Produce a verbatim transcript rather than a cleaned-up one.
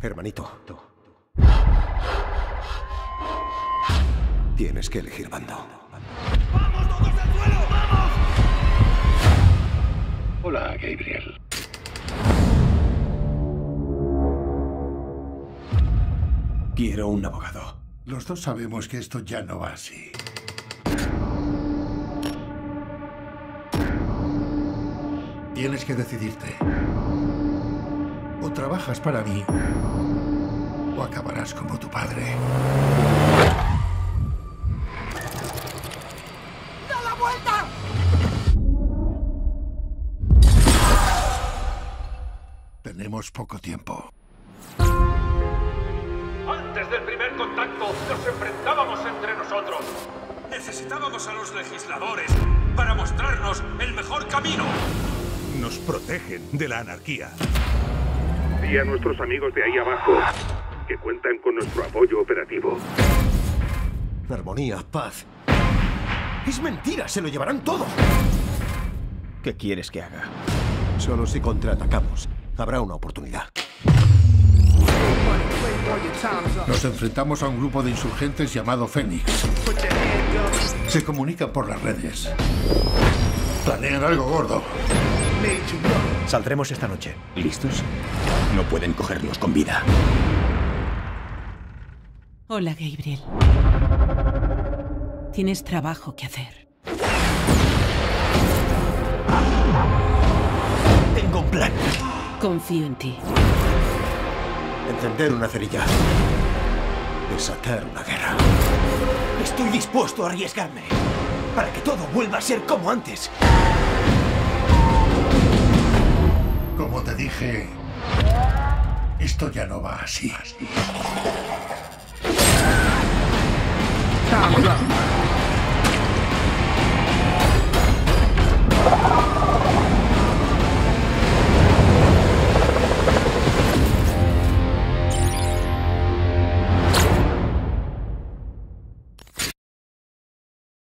Hermanito. Tienes que elegir bando. ¡Vamos todos al suelo! ¡Vamos! Hola, Gabriel. Quiero un abogado. Los dos sabemos que esto ya no va así. Tienes que decidirte. O trabajas para mí, o acabarás como tu padre. ¡Da la vuelta! Tenemos poco tiempo. Antes del primer contacto, nos enfrentábamos entre nosotros. Necesitábamos a los legisladores para mostrarnos el mejor camino. Nos protegen de la anarquía. Y a nuestros amigos de ahí abajo, que cuentan con nuestro apoyo operativo. Armonía, paz. Es mentira, se lo llevarán todo. ¿Qué quieres que haga? Solo si contraatacamos, habrá una oportunidad. Nos enfrentamos a un grupo de insurgentes llamado Fénix. Se comunican por las redes. Planean algo gordo. Saldremos esta noche. ¿Listos? No pueden cogernos con vida. Hola, Gabriel. Tienes trabajo que hacer. Tengo un plan. Confío en ti. Encender una cerilla. Desatar una guerra. Estoy dispuesto a arriesgarme para que todo vuelva a ser como antes. Como te dije, esto ya no va así.